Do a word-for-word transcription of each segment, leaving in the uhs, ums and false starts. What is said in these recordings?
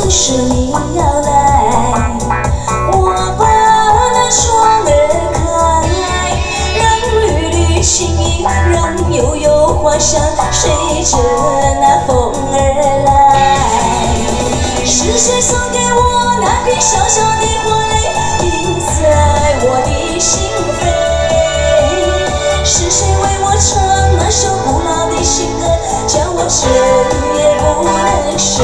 说你要来，我把那双儿开，让缕缕情意，让悠悠花香随着那风儿来。是谁送给我那片小小的花蕾，印在我的心扉？是谁为我唱那首古老的情歌，叫我整夜不能睡？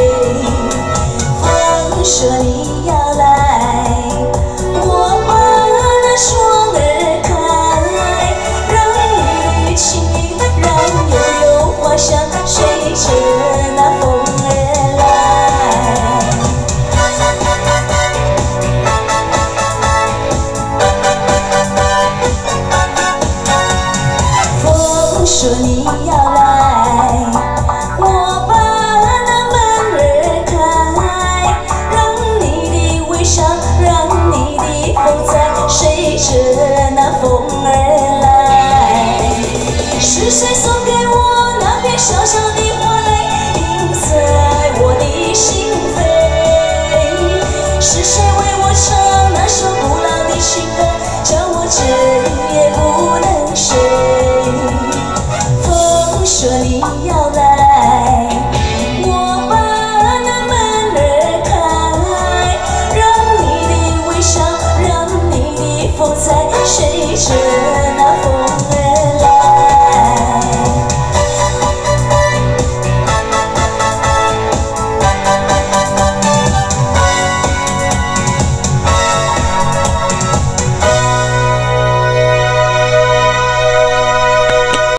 风说你要来，我把那双儿开，让缕缕情意，让悠悠花香随着那风儿来。风说你要来，我把那门儿开，让你的微笑，让你的风采随着那风儿来。是谁送给我那片小小的花蕾，印在我的心扉？是谁为我唱那首古老的情歌，叫我整夜不能睡？风说你要来。